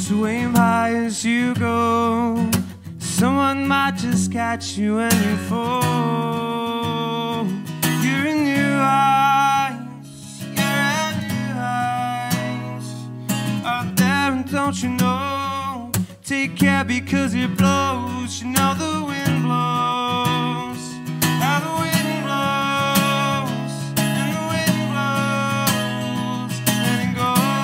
So aim high as you go. Someone might just catch you when you fall. You're in new heights, you're at new heights. Out there, and don't you know? Take care because it blows. You know the wind blows, how the wind blows, and the wind blows, and it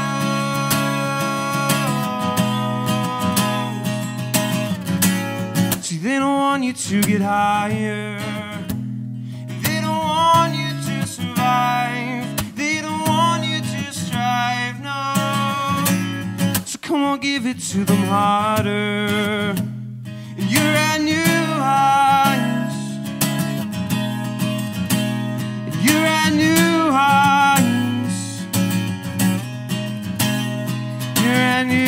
goes. See, they don't want you to get higher, they don't want you to survive, they don't want you to strive, no. So come on, give it to them harder. And you're at new heights, and you're at new heights, you're at new.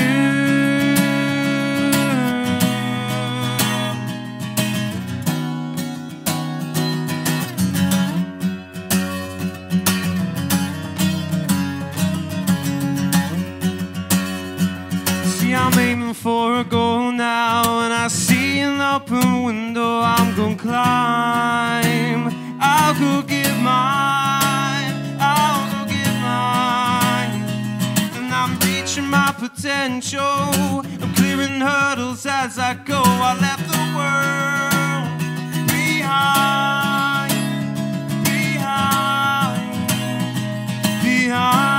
I'm aiming for a goal now, and I see an open window I'm gonna climb. I'll go get mine, I'll go get mine. And I'm reaching my potential, I'm clearing hurdles as I go. I left the world behind, behind, behind.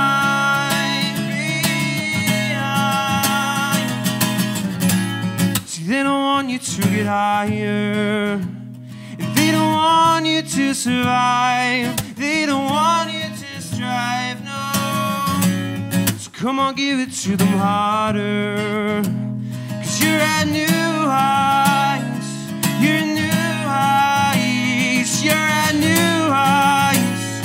They don't want you to get higher, and they don't want you to survive, they don't want you to strive, no. So come on, give it to them harder, 'cause you're at new heights, you're at new heights, you're at new heights,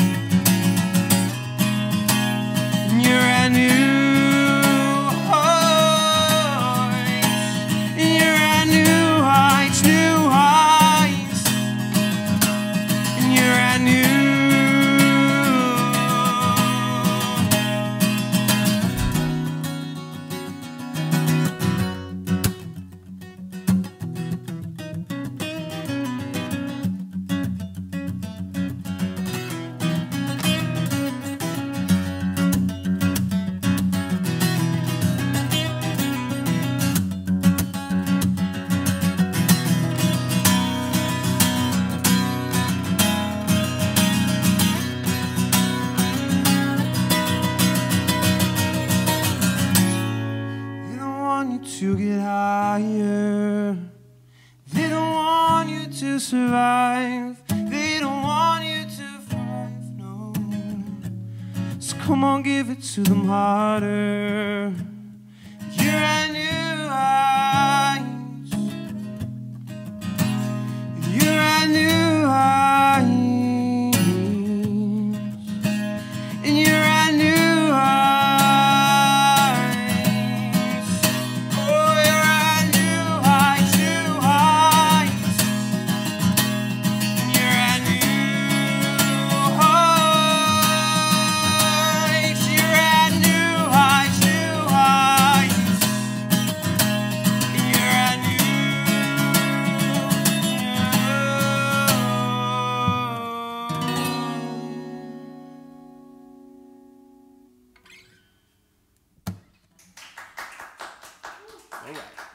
and you're at new. To get higher, they don't want you to survive, they don't want you to thrive, no. So come on, give it to them harder. You're at new heights, you're at new heights, and you're at new heights. All right.